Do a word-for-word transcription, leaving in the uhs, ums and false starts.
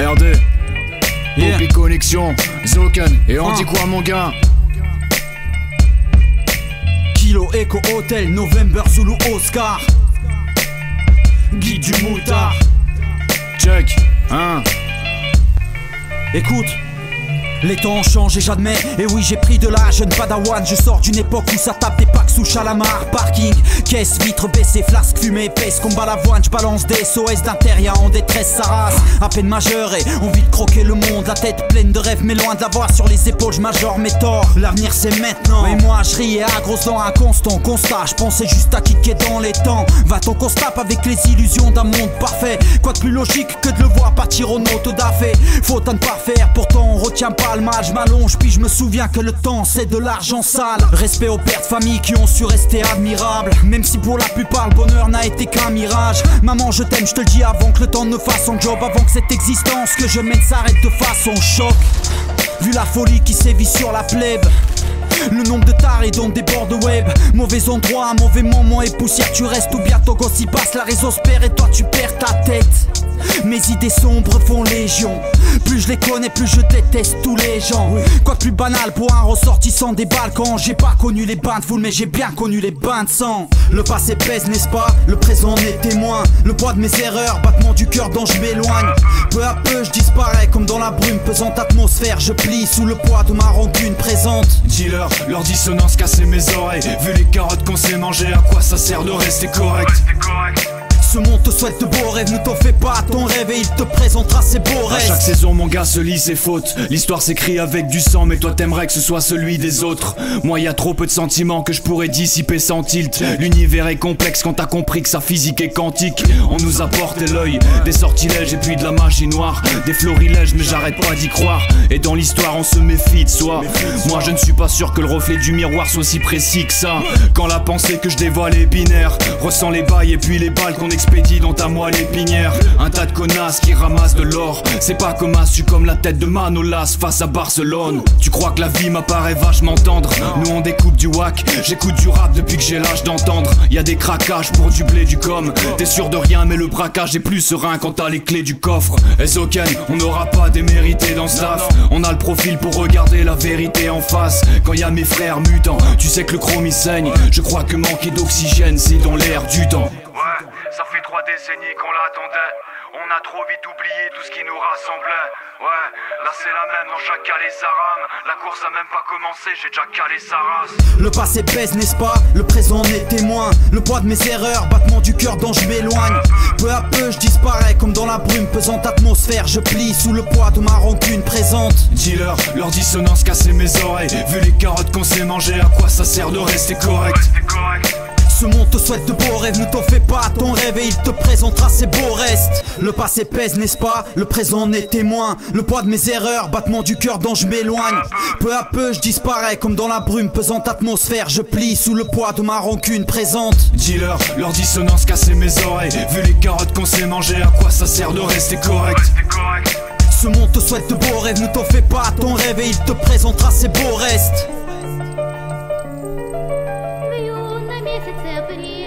R D, Yeah. Poppy Connexion, Zoken, et on Ah. dit quoi mon gars? Kilo Echo Hotel, November Zulu Oscar. Guy du moutard. Check, hein? Écoute, les temps ont changé, j'admets. Et oui, j'ai pris de l'âge, jeune padawan. Je sors d'une époque où ça tape des packs sous Chalamar. Parking, caisse, vitre baissée, flasque, fumée épaisse. Combat l'avoine, j'balance des S O S d'Interia en détresse, sa race. À peine majeur et envie de croquer le monde. La tête pleine de rêves, mais loin de l'avoir sur les épaules, j'majore mes torts. L'avenir c'est maintenant. Et moi, je riais à grosse dents, un constant constat. J'pensais juste à kicker dans les temps. Va-t-on qu'on se tape avec les illusions d'un monde parfait? Quoi de plus logique que de le voir partir au auto d'affaire. Faute à ne pas faire, pourtant on retient pas le mal, je m'allonge puis je me souviens que le temps c'est de l'argent sale. Respect aux pères de famille qui ont su rester admirables, même si pour la plupart le bonheur n'a été qu'un mirage. Maman je t'aime, je te le dis avant que le temps ne fasse son job, avant que cette existence que je mène s'arrête de façon choc. Vu la folie qui sévit sur la plèbe, le nombre de tarés dont déborde web. Mauvais endroit, mauvais moment et poussière. Tu restes ou bien ton gosse y passe, la réseau se perd et toi tu perds ta tête. Mes idées sombres font légion. Plus je les connais, plus je déteste tous les gens. Quoi de plus banal pour un ressortissant des Balkans. J'ai pas connu les bains de foule, mais j'ai bien connu les bains de sang. Le passé pèse, n'est-ce pas? Le présent est témoin. Le poids de mes erreurs, battement du cœur dont je m'éloigne. Peu à peu je disparais comme dans la brume, pesante atmosphère. Je plie sous le poids de ma rancune présente. Dealer, leur dissonance cassait mes oreilles. Vu les carottes qu'on s'est mangées, à quoi ça sert de rester correct? Ce monde te souhaite de beaux rêves, ne t'en fais pas à ton rêve et il te présentera ses beaux À restes. chaque saison mon gars se lit ses fautes. L'histoire s'écrit avec du sang, mais toi t'aimerais que ce soit celui des autres. Moi y a trop peu de sentiments que je pourrais dissiper sans tilt. L'univers est complexe quand t'as compris que sa physique est quantique. On nous a porté l'œil, des sortilèges et puis de la magie noire. Des florilèges mais j'arrête pas d'y croire. Et dans l'histoire on se méfie de soi. Moi je ne suis pas sûr que le reflet du miroir soit si précis que ça. Quand la pensée que je dévoile est binaire, ressens les bails et puis les balles qu'on expédie dans ta moelle épinière. Un tas de connasses qui ramassent de l'or. C'est pas comme su comme la tête de Manolas face à Barcelone. Tu crois que la vie m'apparaît vachement tendre? Nous on découpe du whack. J'écoute du rap depuis que j'ai l'âge d'entendre. Y'a des craquages pour du blé du com. T'es sûr de rien mais le braquage est plus serein quand t'as les clés du coffre. Ezoken, on n'aura pas démérité dans ce taf. On a le profil pour regarder la vérité en face. Quand y a mes frères mutants, tu sais que le chrome il saigne. Je crois que manquer d'oxygène c'est dans l'air du temps. Ouais, ça fait trois décennies qu'on l'attendait. On a trop vite oublié tout ce qui nous rassemblait. Ouais, là c'est la même dans chaque calé sa rame. La course a même pas commencé, j'ai déjà calé sa race. Le passé pèse, n'est-ce pas? Le présent est témoin. Le poids de mes erreurs, battement du cœur dont je m'éloigne. Peu à peu je disparais comme dans la brume, pesante atmosphère. Je plie sous le poids de ma rancune présente. Dealer, leur dissonance cassait mes oreilles. Vu les carottes qu'on s'est mangées, à quoi ça sert de rester correct? Restez correct. Ce monde te souhaite de beaux rêves, ne t'en fais pas à ton rêve et il te présentera ses beaux restes. Le passé pèse, n'est-ce pas? Le présent est témoin. Le poids de mes erreurs, battement du cœur dont je m'éloigne. Peu à peu je disparais comme dans la brume, pesante atmosphère. Je plie sous le poids de ma rancune présente. Dealer, leur dissonance cassait mes oreilles. Vu les carottes qu'on s'est mangées, à quoi ça sert de rester correct? Restez correct. Ce monde te souhaite de beaux rêves, ne t'en fais pas à ton rêve et il te présentera ses beaux restes. В июне месяце апрель